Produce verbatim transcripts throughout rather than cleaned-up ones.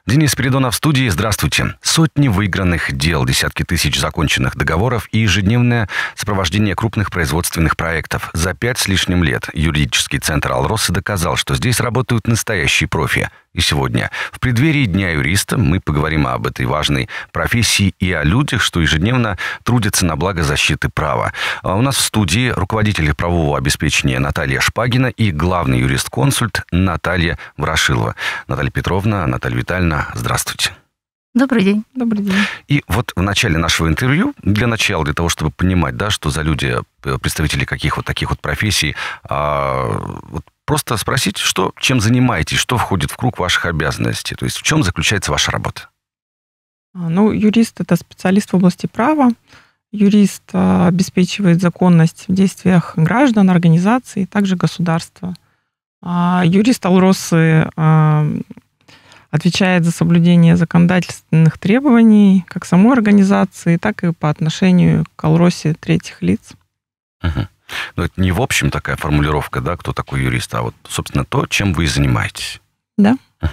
Денис Спиридонов в студии. Здравствуйте. Сотни выигранных дел, десятки тысяч законченных договоров и ежедневное сопровождение крупных производственных проектов. За пять с лишним лет юридический центр «Алроса» доказал, что здесь работают настоящие профи. И сегодня, в преддверии Дня юриста, мы поговорим об этой важной профессии и о людях, что ежедневно трудятся на благо защиты права. А у нас в студии руководитель правового обеспечения Наталья Шпагина и главный юрист-консульт Наталья Ворошилова. Наталья Петровна, Наталья Витальевна, здравствуйте. Добрый день. Добрый день. И вот в начале нашего интервью, для начала, для того, чтобы понимать, да, что за люди, представители каких вот таких вот профессий, а, вот просто спросить, что, чем занимаетесь, что входит в круг ваших обязанностей, то есть в чем заключается ваша работа? Ну, юрист – это специалист в области права. Юрист обеспечивает законность в действиях граждан, организаций, также государства. Юрист «Алросы» отвечает за соблюдение законодательных требований как самой организации, так и по отношению к «Алросе» третьих лиц. Угу. Но это не в общем такая формулировка, да, кто такой юрист, а вот, собственно, то, чем вы и занимаетесь. Да. Угу.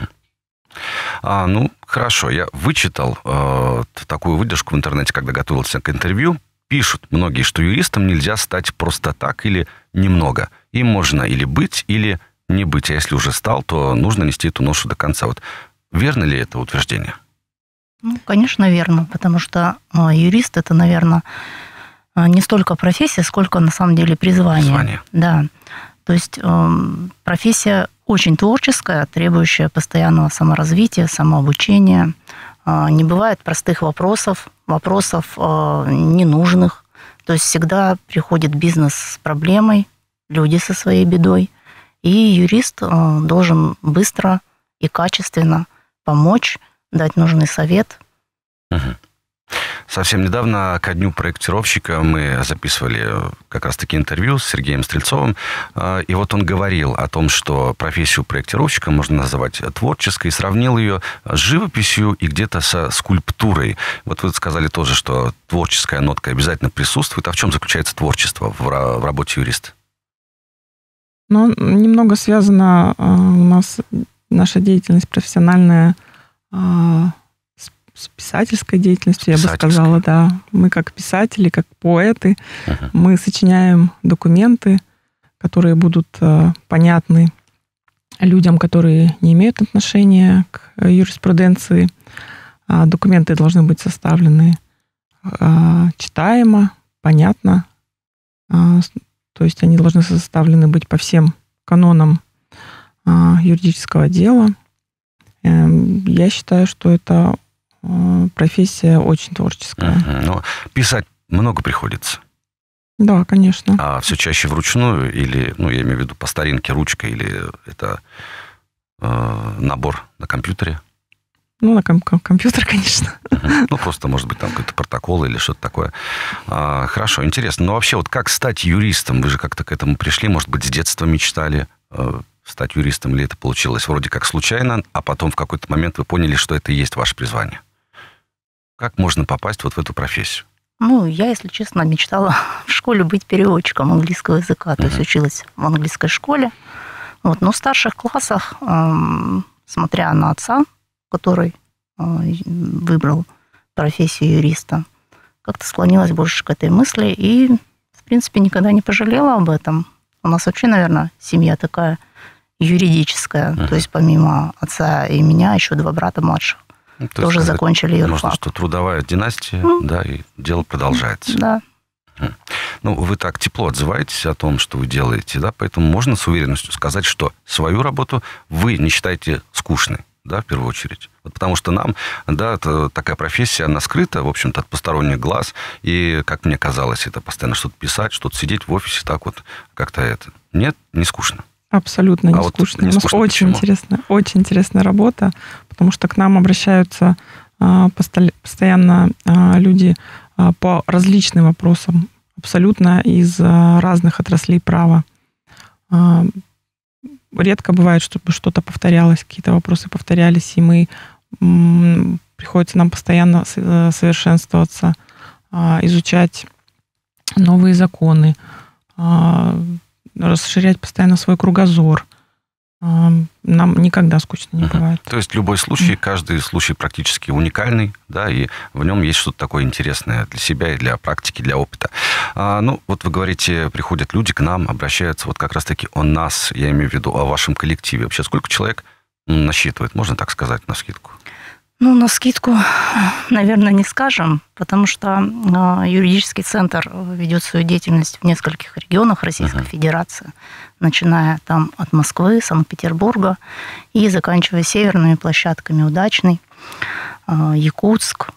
А, ну, хорошо, я вычитал э, такую выдержку в интернете, когда готовился к интервью. Пишут многие, что юристом нельзя стать просто так или немного. Им можно или быть, или не быть. А если уже стал, то нужно нести эту ношу до конца. Вот верно ли это утверждение? Ну, конечно, верно, потому что э, юрист – это, наверное, не столько профессия, сколько на самом деле призвание. Призвание. Да. То есть э, профессия очень творческая, требующая постоянного саморазвития, самообучения. Э, не бывает простых вопросов, вопросов э, ненужных. То есть всегда приходит бизнес с проблемой, люди со своей бедой. И юрист э, должен быстро и качественно помочь, дать нужный совет. Угу. Совсем недавно ко дню проектировщика мы записывали как раз-таки интервью с Сергеем Стрельцовым. И вот он говорил о том, что профессию проектировщика можно называть творческой, и сравнил ее с живописью и где-то со скульптурой. Вот вы сказали тоже, что творческая нотка обязательно присутствует. А в чем заключается творчество в работе юриста? Ну, немного связана у нас наша деятельность профессиональная с писательской деятельностью, я бы сказала, да. Мы как писатели, как поэты, uh-huh. мы сочиняем документы, которые будут э, понятны людям, которые не имеют отношения к юриспруденции. А документы должны быть составлены э, читаемо, понятно. Э, то есть они должны составлены быть по всем канонам э, юридического дела. Э, я считаю, что это профессия очень творческая. Uh-huh. Но писать много приходится? Да, конечно. А все чаще вручную или, ну, я имею в виду по старинке, ручка, или это э, набор на компьютере? Ну, на ком- компьютер, конечно. Uh-huh. Ну, просто, может быть, там какой-то протокол или что-то такое. А, хорошо, интересно. Но вообще, вот как стать юристом? Вы же как-то к этому пришли, может быть, с детства мечтали э, стать юристом, или это получилось вроде как случайно, а потом в какой-то момент вы поняли, что это и есть ваше призвание? Как можно попасть вот в эту профессию? Ну, я, если честно, мечтала в школе быть переводчиком английского языка. Uh-huh. То есть училась в английской школе. Вот. Но в старших классах, эм, смотря на отца, который э, выбрал профессию юриста, как-то склонилась больше к этой мысли. И, в принципе, никогда не пожалела об этом. У нас вообще, наверное, семья такая юридическая. Uh-huh. То есть помимо отца и меня еще два брата младших. Ну, то тоже сказать, закончили юрфак. Можно, что трудовая династия, ну, да, и дело продолжается. Да. Ну, вы так тепло отзываетесь о том, что вы делаете, да, поэтому можно с уверенностью сказать, что свою работу вы не считаете скучной, да, в первую очередь. Вот потому что нам, да, это такая профессия, она скрыта, в общем-то, от посторонних глаз, и, как мне казалось, это постоянно что-то писать, что-то сидеть в офисе, так вот, как-то это. Нет, не скучно. Абсолютно не а скучно. Вот не скучно. У нас очень интересная, очень интересная работа, потому что к нам обращаются а, постоянно а, люди а, по различным вопросам, абсолютно из а, разных отраслей права. А, редко бывает, чтобы что-то повторялось, какие-то вопросы повторялись, и мы м, приходится нам постоянно совершенствоваться, а, изучать новые законы, а, расширять постоянно свой кругозор. нам никогда скучно не uh-huh. бывает. То есть любой случай, uh-huh. каждый случай практически уникальный, да, и в нем есть что-то такое интересное для себя и для практики, для опыта. А, ну, вот вы говорите, приходят люди к нам, обращаются вот как раз-таки о нас, я имею в виду о вашем коллективе. Вообще, сколько человек насчитывает, можно так сказать, навскидку? Ну, навскидку, наверное, не скажем, потому что юридический центр ведет свою деятельность в нескольких регионах Российской uh-huh. Федерации, начиная там от Москвы, Санкт-Петербурга и заканчивая северными площадками Удачный, Якутск,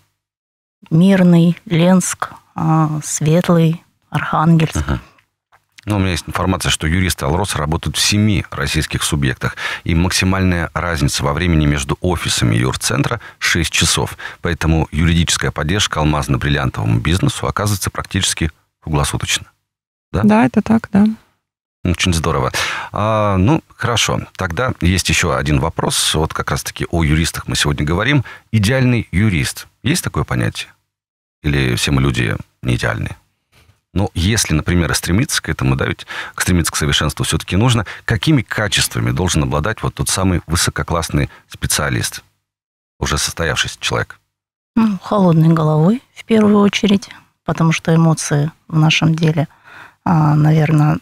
Мирный, Ленск, Светлый, Архангельск. Uh-huh. Ну, у меня есть информация, что юристы Алроса работают в семи российских субъектах, и максимальная разница во времени между офисами юрцентра шесть часов. Поэтому юридическая поддержка алмазно-бриллиантовому бизнесу оказывается практически круглосуточно. Да? Да, это так, да. Очень здорово. А, ну, хорошо. Тогда есть еще один вопрос. Вот как раз-таки о юристах мы сегодня говорим. Идеальный юрист. Есть такое понятие? Или все мы люди не идеальные? Но если, например, стремиться к этому, да, ведь стремиться к совершенству все-таки нужно, какими качествами должен обладать вот тот самый высококлассный специалист, уже состоявшийся человек? Ну, холодной головой, в первую очередь, потому что эмоции в нашем деле, наверное,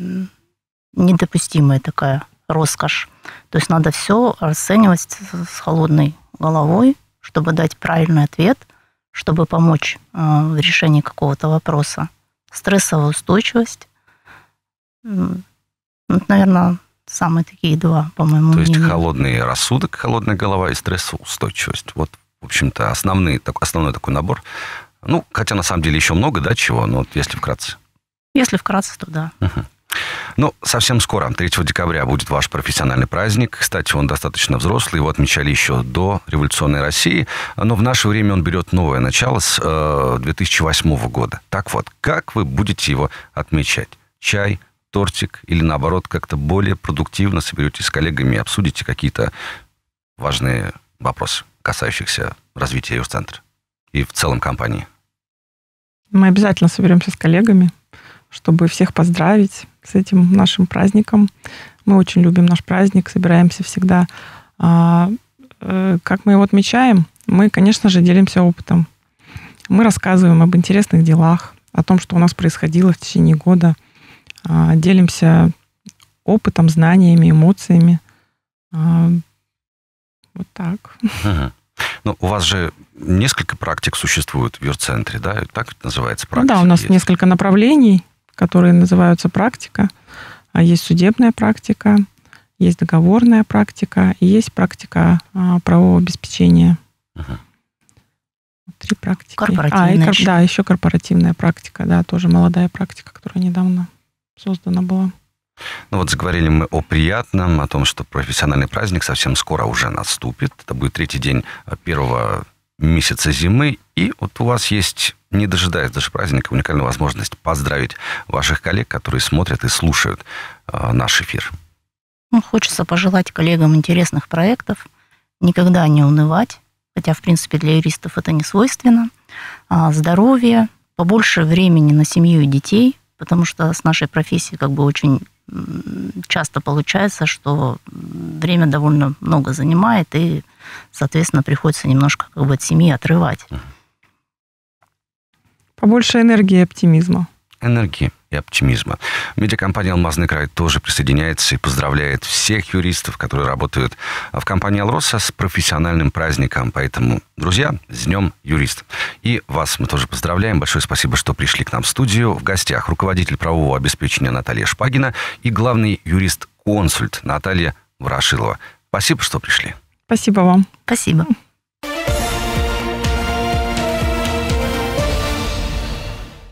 недопустимая такая роскошь. То есть надо все расценивать с холодной головой, чтобы дать правильный ответ, чтобы помочь в решении какого-то вопроса. Стрессовая устойчивость. Ну, наверное, самые такие два, по моему мнению. То мнению. есть холодный рассудок, холодная голова и стрессовая устойчивость. Вот, в общем-то, основный, основной такой набор. Ну, хотя на самом деле еще много, да, чего, но вот если вкратце. Если вкратце, то да. Угу. Ну, совсем скоро, третьего декабря, будет ваш профессиональный праздник. Кстати, он достаточно взрослый, его отмечали еще до революционной России, но в наше время он берет новое начало с э, две тысячи восьмого года. Так вот, как вы будете его отмечать? Чай, тортик или, наоборот, как-то более продуктивно соберетесь с коллегами и обсудите какие-то важные вопросы, касающихся развития юрцентра и в целом компании? Мы обязательно соберемся с коллегами, чтобы всех поздравить с этим нашим праздником. Мы очень любим наш праздник, собираемся всегда. А, э, как мы его отмечаем? Мы, конечно же, делимся опытом. Мы рассказываем об интересных делах, о том, что у нас происходило в течение года. А, делимся опытом, знаниями, эмоциями. А, вот так. Угу. Ну, у вас же несколько практик существует в юрцентре, да? Так это называется практика? Да, у нас есть. несколько направлений, которые называются практика. Есть судебная практика, есть договорная практика и есть практика а, правового обеспечения. Угу. Три практики. Корпоративная а, и, еще. Да, еще корпоративная практика, да, тоже молодая практика, которая недавно создана была. Ну вот заговорили мы о приятном, о том, что профессиональный праздник совсем скоро уже наступит. Это будет третий день первого месяца зимы. И вот у вас есть, не дожидаясь даже праздника, уникальная возможность поздравить ваших коллег, которые смотрят и слушают э, наш эфир. Ну, хочется пожелать коллегам интересных проектов, никогда не унывать, хотя, в принципе, для юристов это не свойственно. А, здоровья, побольше времени на семью и детей, потому что с нашей профессией как бы очень часто получается, что время довольно много занимает, и, соответственно, приходится немножко как бы от семьи отрывать. Побольше энергии и оптимизма. Энергии и оптимизма. Медиакомпания «Алмазный край» тоже присоединяется и поздравляет всех юристов, которые работают в компании «Алроса» с профессиональным праздником. Поэтому, друзья, с Днем Юрист. И вас мы тоже поздравляем. Большое спасибо, что пришли к нам в студию. В гостях руководитель правового обеспечения Наталья Шпагина и главный юрист-консульт Наталья Ворошилова. Спасибо, что пришли. Спасибо вам. Спасибо.